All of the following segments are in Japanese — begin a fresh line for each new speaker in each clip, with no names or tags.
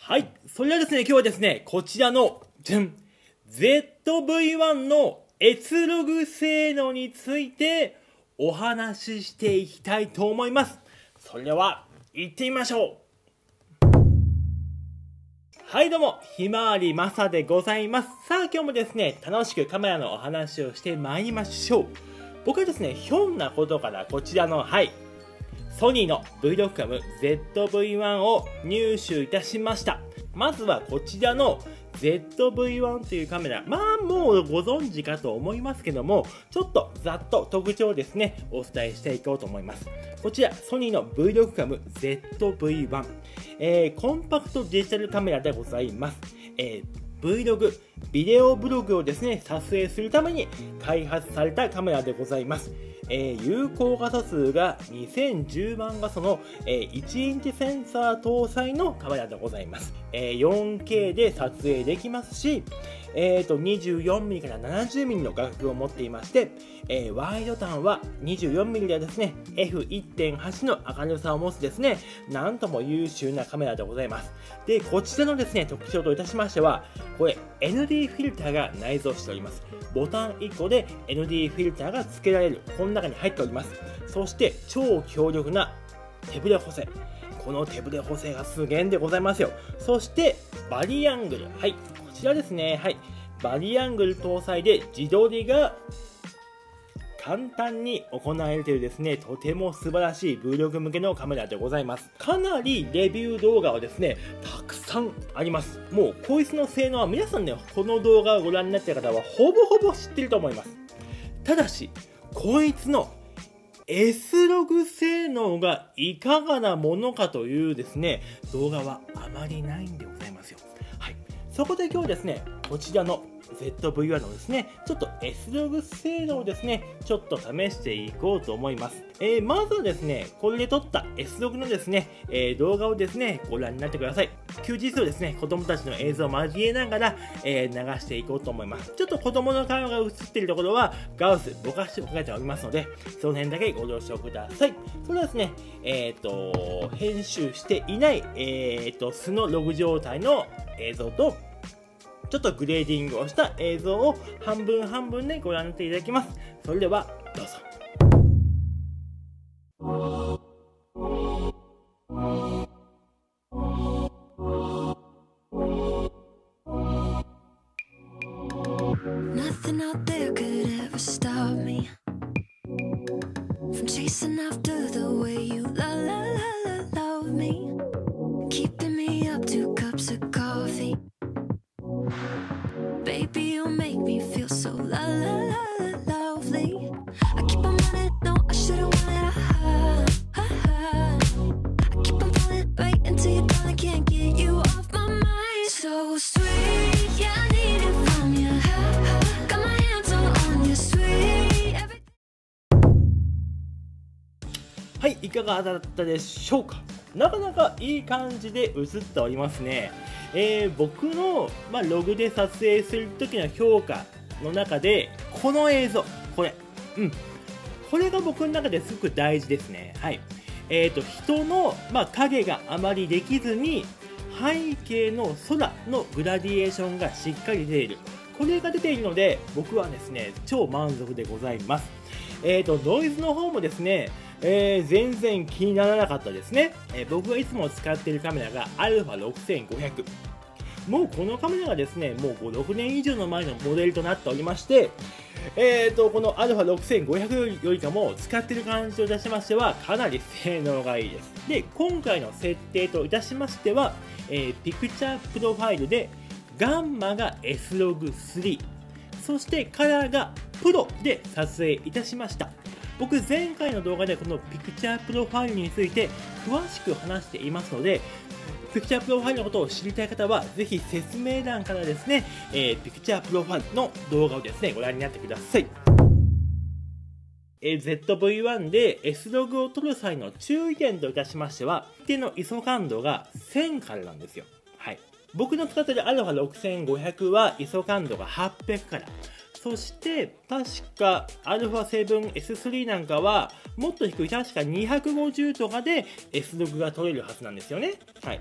はい。それではですね、今日はですね、こちらの、ZV-1 の S ログ性能についてお話ししていきたいと思います。それでは、行ってみましょう。はいどうも、ひまわりまさでございます。さあ今日もですね、楽しくカメラのお話をしてまいりましょう。僕はですね、ひょんなことからこちらの、ソニーの Vlogcam ZV-1 を入手いたしました。まずはこちらの ZV-1 というカメラ、もうご存知かと思いますけども、ちょっとざっと特徴をですね、お伝えしていこうと思います。こちら、ソニーの Vlogcam ZV-1、コンパクトデジタルカメラでございます。Vlog、ビデオブログをですね、撮影するために開発されたカメラでございます。有効画素数が2010万画素の、1インチセンサー搭載のカメラでございます。4K で撮影できますし、24mm から 70mm の画角を持っていまして、ワイド感は 24mm でですね、F1.8 の明るさを持つですね、なんとも優秀なカメラでございます。で、こちらのですね、特徴といたしましては、これ ND フィルターが内蔵しております。ボタン1個で ND フィルターが付けられる、この中に入っております。そして超強力な手ブレ補正。この手ブレ補正がすげえんでございますよ。そしてバリアングル、こちらですね、バリアングル搭載で自撮りが簡単に行えるというですね、とても素晴らしい Vlog 向けのカメラでございます。かなりレビュー動画はですね、たくさんあります。もうこいつの性能は皆さんね、この動画をご覧になっている方はほぼほぼ知ってると思います。ただし、こいつの S ログ性能がいかがなものかというですね、動画はあまりないんでございますよ。そこで今日ですね、こちらの ZV-1 のですね、ちょっと S ログ性能をですね、ちょっと試していこうと思います。まずはですね、これで撮った S ログのですね、動画をですね、ご覧になってください。休日をですね、子供たちの映像を交えながら、流していこうと思います。ちょっと子供の顔が映っているところは、ガウスぼかしをかけておりますので、その辺だけご了承ください。それはですね、編集していない、素のログ状態の映像と、ちょっとグレーディングをした映像を半分半分でご覧になっていただきます。それではどうぞ。
Nothing out there could ever stop me from chasing after the way you love me, keeping me up 2 cups of coffee. Baby, you make me feel so lovely. I keep on running, no, I shouldn't want it. I keep on pulling right into your dawn. I can't get you off my mind. So sweet, yeah, I need it from you. Got my hands all on you, sweet.
はい、いかがだったでしょうか。なかなかいい感じで映っておりますね。僕の、ログで撮影する時の評価の中で、この映像、これが僕の中ですごく大事ですね。人の、影があまりできずに、背景の空のグラディエーションがしっかり出ている。これが出ているので、僕はですね、超満足でございます。ノイズの方もですね、全然気にならなかったですね。僕がいつも使っているカメラが α6500。もうこのカメラがですね、もう5、6年以上の前のモデルとなっておりまして、この α6500 よりかも使っている感じといたしましては、かなり性能がいいです。で、今回の設定といたしましては、ピクチャープロファイルで、ガンマが S ログ3、そしてカラーがプロで撮影いたしました。僕前回の動画でこのピクチャープロファイルについて詳しく話していますので、ピクチャープロファイルのことを知りたい方はぜひ説明欄からですね、ピクチャープロファイルの動画をですね、ご覧になってください。ZV-1 で S ログを撮る際の注意点といたしましては、一定の ISO 感度が1000からなんですよ。僕の使っている α6500 は ISO 感度が800から。そして確か α7S3 なんかはもっと低い、確か250とかで S ログが取れるはずなんですよね。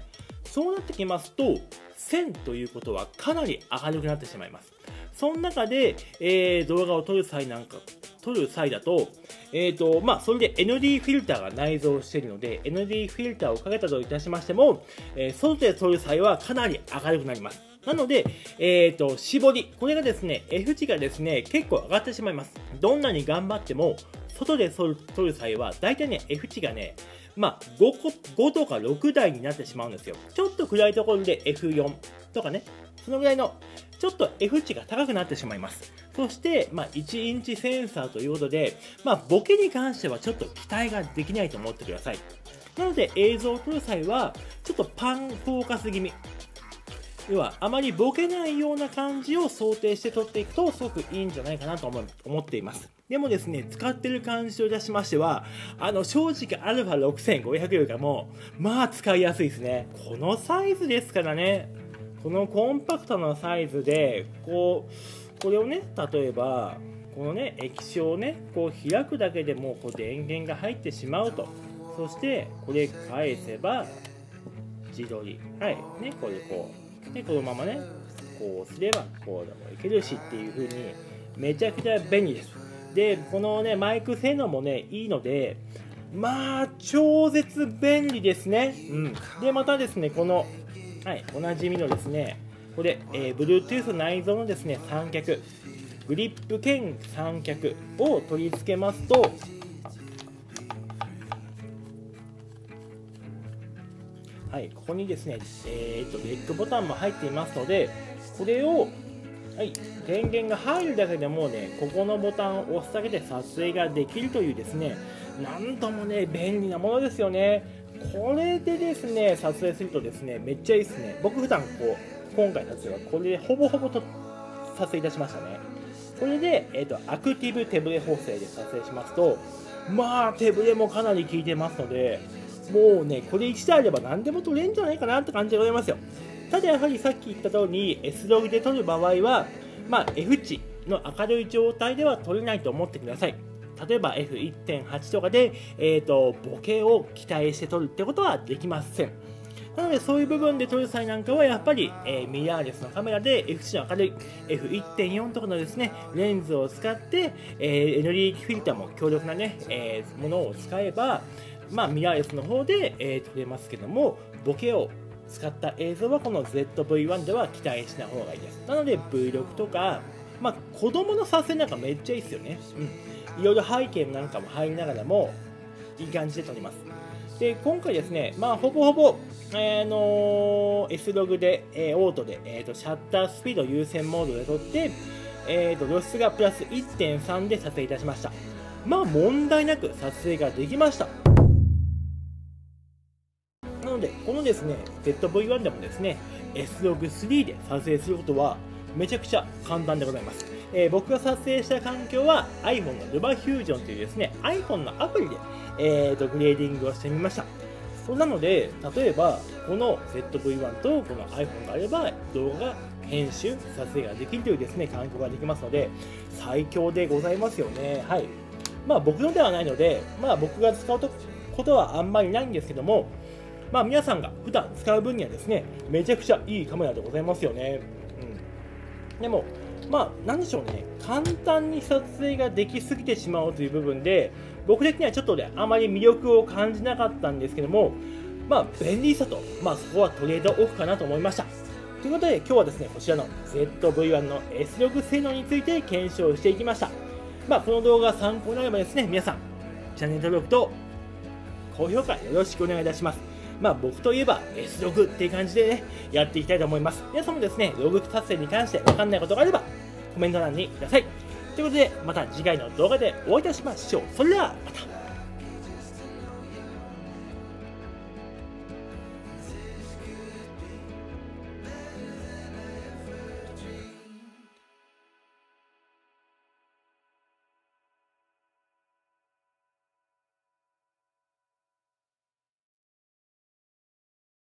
そうなってきますと、1000ということはかなり明るくなってしまいます。その中で、動画を撮る際だと、それで ND フィルターが内蔵しているので、ND フィルターをかけたといたしましても、外で撮る際はかなり明るくなります。なので、絞り、これがですね、F 値がですね、結構上がってしまいます。どんなに頑張っても、外で撮る際は、だいたいね、F 値がね、5とか6台になってしまうんですよ。ちょっと暗いところで F4 とかね、そのぐらいの、ちょっと F 値が高くなってしまいます。そして、1インチセンサーということで、ボケに関してはちょっと期待ができないと思ってください。なので、映像を撮る際は、ちょっとパンフォーカス気味。要は、あまりボケないような感じを想定して撮っていくと、すごくいいんじゃないかなと思っています。でもですね、使ってる感じといたしましては、正直 α6500 よりかも、使いやすいですね。このサイズですからね、このコンパクトなサイズで、これをね、例えば、このね、液晶をね、開くだけでも電源が入ってしまうと。そして、これ返せば、自撮り。はい。ね、これで、このままね、こうすれば、こうでもいけるしっていう風に、めちゃくちゃ便利です。で、このね、マイク性能もね、いいので、超絶便利ですね。で、またですね、この、おなじみのですね、これ、Bluetooth 内蔵のですね、三脚、グリップ兼三脚を取り付けますと、ここにですね、レックボタンも入っていますので、これを、電源が入るだけでもうね、ここのボタンを押すだけで撮影ができるというですね、なんともね、便利なものですよね。これでですね、撮影するとですね、めっちゃいいですね。僕普段今回の撮影はこれでほぼほぼ撮影いたしましたね。これで、アクティブ手ブレ補正で撮影しますと、手ブレもかなり効いてますので、もうね、これ1台あれば何でも撮れるんじゃないかなって感じでございますよ。ただやはりさっき言った通り S ログで撮る場合は、F 値の明るい状態では撮れないと思ってください。例えば F1.8 とかで、ボケを期待して撮るってことはできません。なのでそういう部分で撮る際なんかはやっぱり、ミラーレスのカメラで F 値の明るい F1.4 とかのですね、レンズを使って、ND フィルターも強力なね、ものを使えば、ミラーレスの方で、撮れますけども、ボケを使った映像はこの ZV-1 では期待しない方がいいです。なので Vlog とか、子供の撮影なんかめっちゃいいですよね。いろいろ背景なんかも入りながらもいい感じで撮ります。で、今回ですね、ほぼほぼ、S ログで、オートで、シャッタースピード優先モードで撮って、露出がプラス 1.3 で撮影いたしました。問題なく撮影ができました。なので、このですね、ZV-1 でもですね、S-Log3 で撮影することはめちゃくちゃ簡単でございます。僕が撮影した環境は iPhone の LumaFusion というですね、iPhone のアプリで、グレーディングをしてみました。なので、例えば、この ZV-1 とこの iPhone があれば、動画編集、撮影ができるというですね、環境ができますので、最強でございますよね。僕のではないので、僕が使うことはあんまりないんですけども、皆さんが普段使う分にはですね、めちゃくちゃいいカメラでございますよね。でも、なんでしょうね、簡単に撮影ができすぎてしまうという部分で、僕的にはちょっとね、あまり魅力を感じなかったんですけども、便利さと、そこはトレードオフかなと思いました。ということで、今日はですね、こちらの ZV-1 の S ログ性能について検証していきました。この動画が参考になればですね、皆さん、チャンネル登録と高評価よろしくお願いいたします。僕といえば S ログっていう感じでね、やっていきたいと思います。皆さんもですね、ログ撮影に関してわかんないことがあれば、コメント欄にください。ということで、また次回の動画でお会いいたしましょう。それでは、また。